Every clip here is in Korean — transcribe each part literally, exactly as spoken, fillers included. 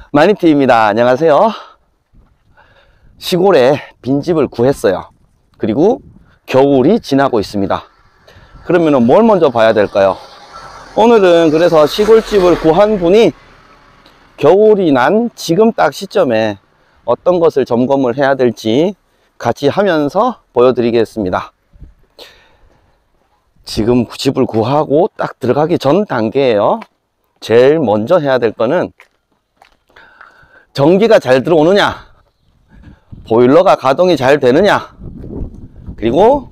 마니티입니다. 안녕하세요. 시골에 빈집을 구했어요. 그리고 겨울이 지나고 있습니다. 그러면 뭘 먼저 봐야 될까요? 오늘은 그래서 시골집을 구한 분이 겨울이 난 지금 딱 시점에 어떤 것을 점검을 해야 될지 같이 하면서 보여드리겠습니다. 지금 집을 구하고 딱 들어가기 전 단계예요. 제일 먼저 해야 될 거는 전기가 잘 들어오느냐, 보일러가 가동이 잘 되느냐, 그리고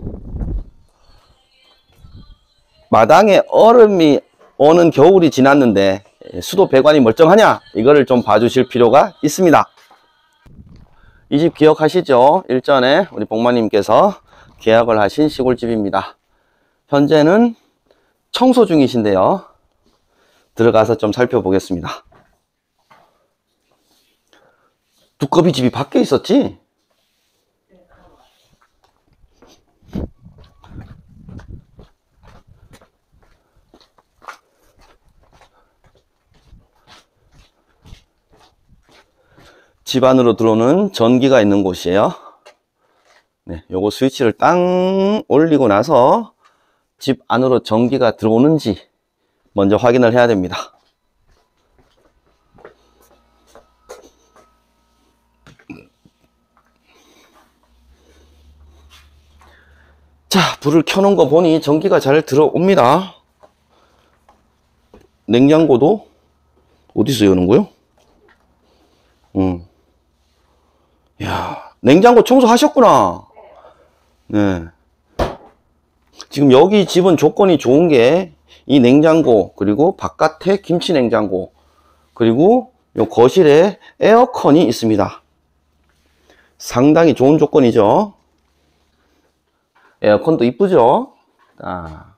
마당에 얼음이 오는 겨울이 지났는데 수도 배관이 멀쩡하냐, 이거를 좀 봐주실 필요가 있습니다. 이 집 기억하시죠? 일전에 우리 복마님께서 계약을 하신 시골집입니다. 현재는 청소 중이신데요. 들어가서 좀 살펴보겠습니다. 두꺼비 집이 밖에 있었지? 집 안으로 들어오는 전기가 있는 곳이에요. 네, 요거 스위치를 땅 올리고 나서 집 안으로 전기가 들어오는지 먼저 확인을 해야 됩니다. 자, 불을 켜놓은 거 보니 전기가 잘 들어옵니다. 냉장고도 어디서 여는 거요? 음. 야, 냉장고 청소하셨구나. 네. 지금 여기 집은 조건이 좋은 게 이 냉장고, 그리고 바깥에 김치 냉장고, 그리고 요 거실에 에어컨이 있습니다. 상당히 좋은 조건이죠. 에어컨도 이쁘죠? 아.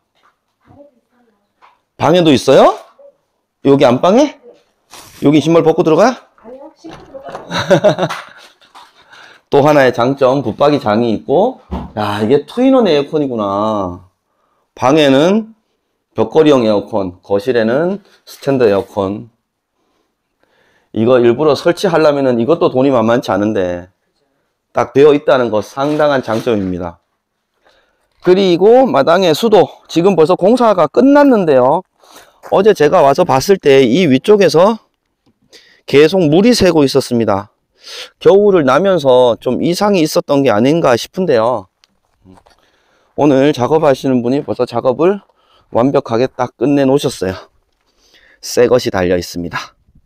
방에도 있어요? 여기 안방에? 여기 신발 벗고 들어가? 아니요, 신고 들어가. 또 하나의 장점, 붙박이 장이 있고, 야, 이게 투인원 에어컨이구나. 방에는 벽걸이형 에어컨, 거실에는 스탠드 에어컨. 이거 일부러 설치하려면은 이것도 돈이 만만치 않은데 딱 되어 있다는 거 상당한 장점입니다. 그리고 마당에 수도, 지금 벌써 공사가 끝났는데요. 어제 제가 와서 봤을 때 이 위쪽에서 계속 물이 새고 있었습니다. 겨울을 나면서 좀 이상이 있었던 게 아닌가 싶은데요. 오늘 작업하시는 분이 벌써 작업을 완벽하게 딱 끝내 놓으셨어요. 새 것이 달려 있습니다.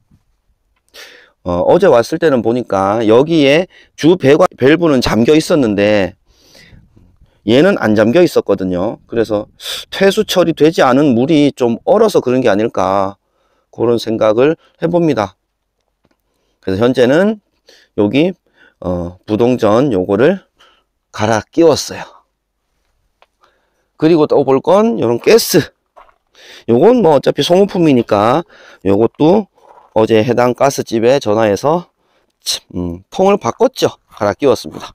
어, 어제 왔을 때는 보니까 여기에 주 배관 밸브는 잠겨 있었는데 얘는 안 잠겨 있었거든요. 그래서 퇴수 처리되지 않은 물이 좀 얼어서 그런 게 아닐까, 그런 생각을 해봅니다. 그래서 현재는 여기 어, 부동전 요거를 갈아 끼웠어요. 그리고 또 볼 건 요런 가스, 요건 뭐 어차피 소모품이니까 요것도 어제 해당 가스집에 전화해서 음, 통을 바꿨죠. 갈아 끼웠습니다.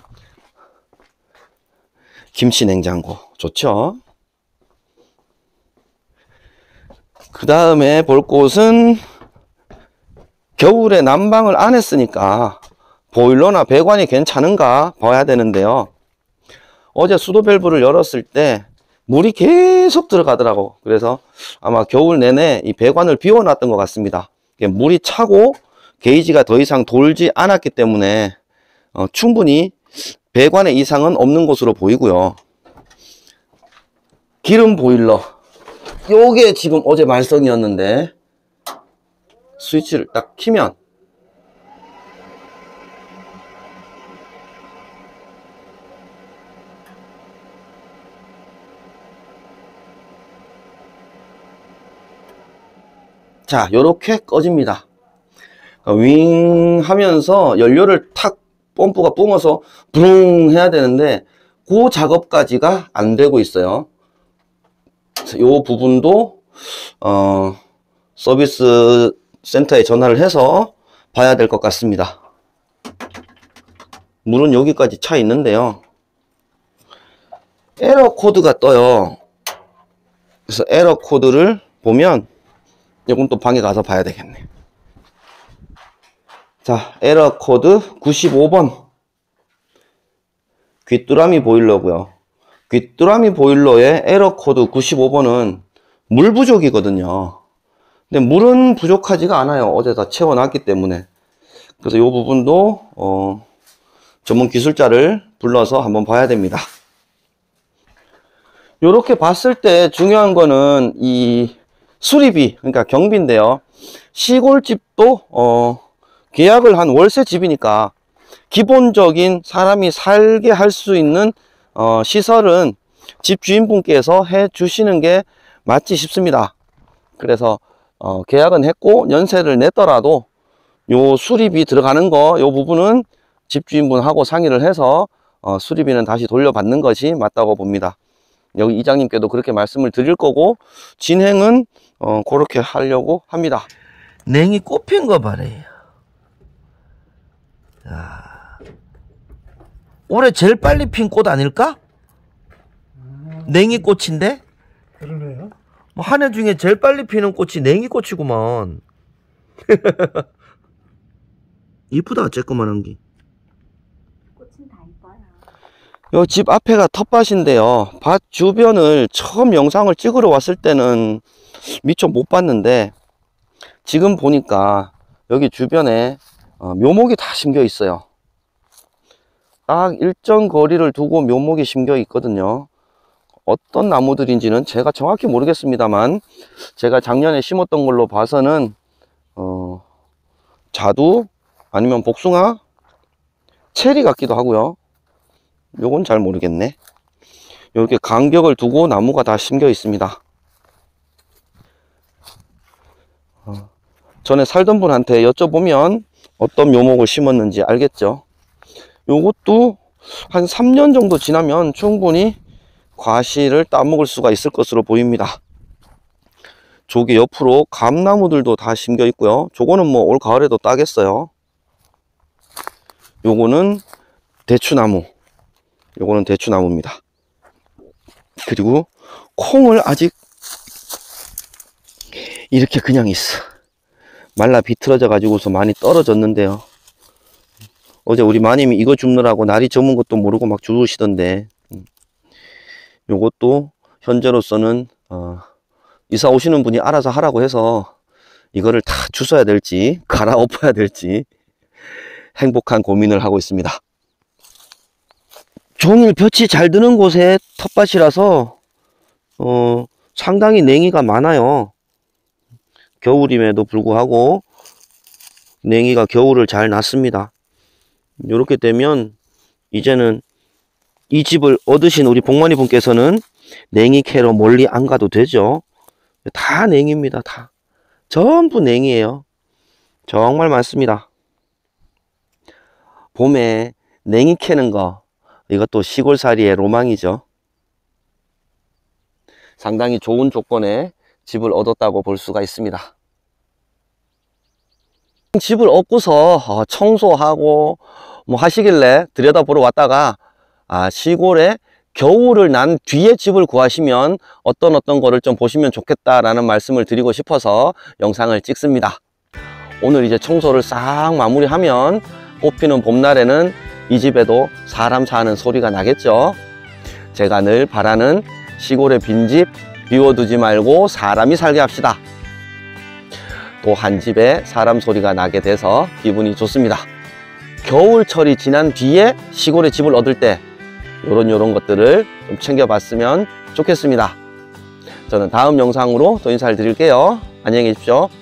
김치 냉장고 좋죠. 그 다음에 볼 곳은 겨울에 난방을 안 했으니까 보일러나 배관이 괜찮은가 봐야 되는데요. 어제 수도 밸브를 열었을 때 물이 계속 들어가더라고. 그래서 아마 겨울 내내 이 배관을 비워놨던 것 같습니다. 물이 차고 게이지가 더 이상 돌지 않았기 때문에 어, 충분히 배관에 이상은 없는 것으로 보이고요. 기름 보일러, 요게 지금 어제 말썽이었는데 스위치를 딱 키면 자, 요렇게 꺼집니다. 윙 하면서 연료를 탁 펌프가 뿜어서 부릉 해야 되는데 그 작업까지가 안 되고 있어요. 요 부분도 어, 서비스 센터에 전화를 해서 봐야 될 것 같습니다. 물은 여기까지 차 있는데요. 에러 코드가 떠요. 그래서 에러 코드를 보면 이건 또 방에 가서 봐야 되겠네. 자, 에러 코드 구십오 번. 귀뚜라미 보일러고요. 귀뚜라미 보일러의 에러 코드 구십오 번은 물 부족이거든요. 근데 물은 부족하지가 않아요. 어제 다 채워놨기 때문에. 그래서 이 부분도 어, 전문 기술자를 불러서 한번 봐야 됩니다. 이렇게 봤을 때 중요한 거는 이 수리비, 그러니까 경비인데요. 시골집도 어, 계약을 한 월세 집이니까 기본적인 사람이 살게 할 수 있는 어, 시설은 집주인분께서 해 주시는 게 맞지 싶습니다. 그래서 어, 계약은 했고 연세를 냈더라도 요 수리비 들어가는 거, 요 부분은 집주인분하고 상의를 해서 어, 수리비는 다시 돌려받는 것이 맞다고 봅니다. 여기 이장님께도 그렇게 말씀을 드릴 거고, 진행은 어, 그렇게 하려고 합니다. 냉이 꽃핀 거 봐래. 야, 올해 제일 빨리 핀 꽃 아닐까? 음, 냉이 꽃인데? 그러네요. 뭐 한 해 중에 제일 빨리 피는 꽃이 냉이 꽃이구만. 이쁘다, 쬐끄만한 게. 꽃은 다 이뻐요. 요 집 앞에가 텃밭인데요. 밭 주변을 처음 영상을 찍으러 왔을 때는 미처 못 봤는데, 지금 보니까 여기 주변에 어, 묘목이 다 심겨 있어요. 딱 일정 거리를 두고 묘목이 심겨 있거든요. 어떤 나무들인지는 제가 정확히 모르겠습니다만, 제가 작년에 심었던 걸로 봐서는 어, 자두 아니면 복숭아, 체리 같기도 하고요. 요건 잘 모르겠네. 이렇게 간격을 두고 나무가 다 심겨 있습니다. 어, 전에 살던 분한테 여쭤보면 어떤 묘목을 심었는지 알겠죠. 요것도 한 삼 년 정도 지나면 충분히 과실을 따먹을 수가 있을 것으로 보입니다. 저기 옆으로 감나무들도 다 심겨 있고요. 저거는 뭐 올 가을에도 따겠어요. 요거는 대추나무, 요거는 대추나무입니다. 그리고 콩을 아직 이렇게 그냥 있어. 말라 비틀어져 가지고서 많이 떨어졌는데요. 어제 우리 마님이 이거 줍느라고 날이 저문 것도 모르고 막 주우시던데, 요것도 현재로서는 어, 이사 오시는 분이 알아서 하라고 해서 이거를 다 주워야 될지 갈아엎어야 될지 행복한 고민을 하고 있습니다. 종일 볕이 잘 드는 곳에 텃밭이라서 어, 상당히 냉이가 많아요. 겨울임에도 불구하고 냉이가 겨울을 잘 났습니다. 이렇게 되면 이제는 이 집을 얻으신 우리 복만이 분께서는 냉이 캐러 멀리 안 가도 되죠. 다 냉이입니다. 다 전부 냉이에요. 정말 많습니다. 봄에 냉이 캐는 거, 이것도 시골살이의 로망이죠. 상당히 좋은 조건에 집을 얻었다고 볼 수가 있습니다. 집을 얻고서 청소하고 뭐 하시길래 들여다보러 왔다가, 아, 시골에 겨울을 난 뒤에 집을 구하시면 어떤 어떤 거를 좀 보시면 좋겠다라는 말씀을 드리고 싶어서 영상을 찍습니다. 오늘 이제 청소를 싹 마무리하면 꽃피는 봄날에는 이 집에도 사람 사는 소리가 나겠죠. 제가 늘 바라는 시골의 빈집 비워두지 말고 사람이 살게 합시다. 또 한 집에 사람 소리가 나게 돼서 기분이 좋습니다. 겨울철이 지난 뒤에 시골에 집을 얻을 때 요런 요런 것들을 좀 챙겨봤으면 좋겠습니다. 저는 다음 영상으로 또 인사를 드릴게요. 안녕히 계십시오.